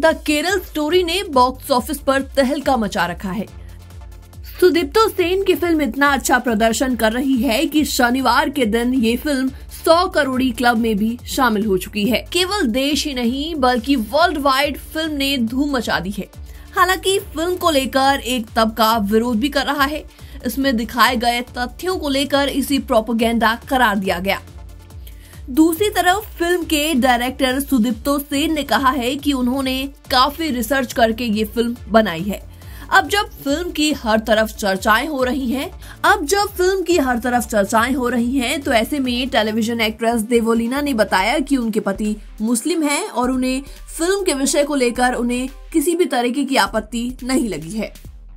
The Kerala story ने box office पर तहलका मचा रखा है। सुदीप्तो सेन की फिल्म इतना अच्छा प्रदर्शन कर रही है कि शनिवार के दिन ये फिल्म 100 करोड़ी क्लब में भी शामिल हो चुकी है। केवल देश ही नहीं बल्कि वर्ल्ड वाइड फिल्म ने धूम मचा दी है। हालांकि फिल्म को लेकर एक तबका विरोध भी कर रहा है। इसमें दिखाए गए तथ्यों को लेकर इसी प्रोपेगेंडा करार दिया गया। दूसरी तरफ फिल्म के डायरेक्टर सुदीप्तो सेन ने कहा है कि उन्होंने काफी रिसर्च करके ये फिल्म बनाई है। अब जब फिल्म की हर तरफ चर्चाएं हो रही हैं, तो ऐसे में टेलीविजन एक्ट्रेस देवोलीना ने बताया कि उनके पति मुस्लिम हैं और उन्हें फिल्म के विषय को लेकर उन्हें किसी भी तरीके की आपत्ति नहीं लगी है।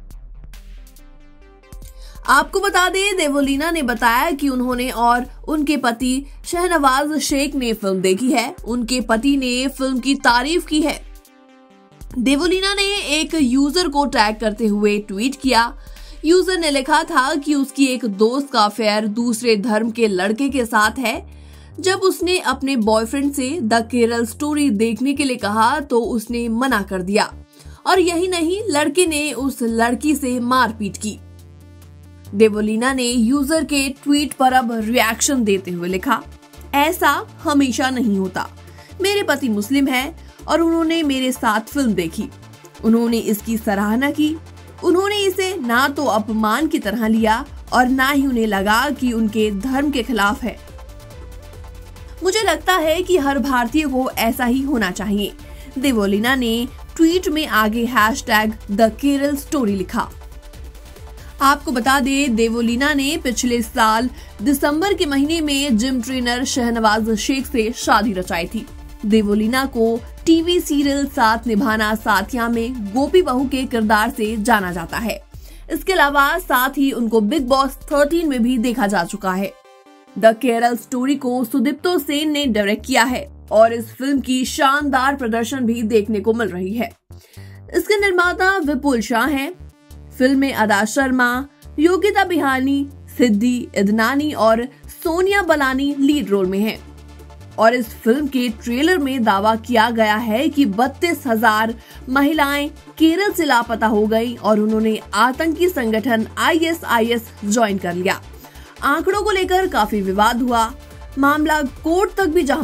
आपको बता दें, देवोलीना ने बताया कि उन्होंने और उनके पति शहनवाज शेख ने फिल्म देखी है। उनके पति ने फिल्म की तारीफ की है। देवोलीना ने एक यूजर को टैग करते हुए ट्वीट किया। यूजर ने लिखा था कि उसकी एक दोस्त का अफेयर दूसरे धर्म के लड़के के साथ है। जब उसने अपने बॉयफ्रेंड से द केरल स्टोरी देखने के लिए कहा तो उसने मना कर दिया, और यही नहीं, लड़के ने उस लड़की से मारपीट की। देवोलीना ने यूजर के ट्वीट पर अब रिएक्शन देते हुए लिखा, ऐसा हमेशा नहीं होता। मेरे पति मुस्लिम है और उन्होंने मेरे साथ फिल्म देखी। उन्होंने इसकी सराहना की। उन्होंने इसे ना तो अपमान की तरह लिया और ना ही उन्हें लगा कि उनके धर्म के खिलाफ है। मुझे लगता है कि हर भारतीय को ऐसा ही होना चाहिए। देवोलीना ने ट्वीट में आगे #द केरल स्टोरी लिखा। आपको बता दें, देवोलीना ने पिछले साल दिसंबर के महीने में जिम ट्रेनर शहनवाज शेख से शादी रचाई थी। देवोलीना को टीवी सीरियल साथ निभाना साथिया में गोपी बहू के किरदार से जाना जाता है। इसके अलावा साथ ही उनको बिग बॉस 13 में भी देखा जा चुका है। द केरल स्टोरी को सुदीप्तो सेन ने डायरेक्ट किया है और इस फिल्म की शानदार प्रदर्शन भी देखने को मिल रही है। इसके निर्माता विपुल शाह हैं। फिल्म में अदा शर्मा, योगिता बिहानी, सिद्धि इदनानी और सोनिया बलानी लीड रोल में हैं। और इस फिल्म के ट्रेलर में दावा किया गया है कि 32,000 महिलाएं केरल से लापता हो गई और उन्होंने आतंकी संगठन ISIS ज्वाइन कर लिया। आंकड़ों को लेकर काफी विवाद हुआ। मामला कोर्ट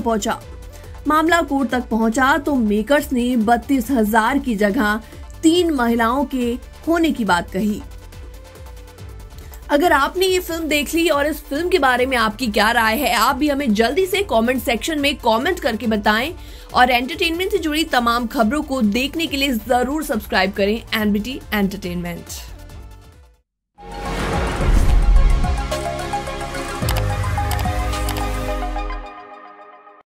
तक पहुंचा तो मेकर्स ने 32,000 की जगह 3 महिलाओं के होने की बात कही। अगर आपने ये फिल्म देख ली और इस फिल्म के बारे में आपकी क्या राय है, आप भी हमें जल्दी से कमेंट सेक्शन में कमेंट करके बताएं। और एंटरटेनमेंट से जुड़ी तमाम खबरों को देखने के लिए जरूर सब्सक्राइब करें NBT एंटरटेनमेंट।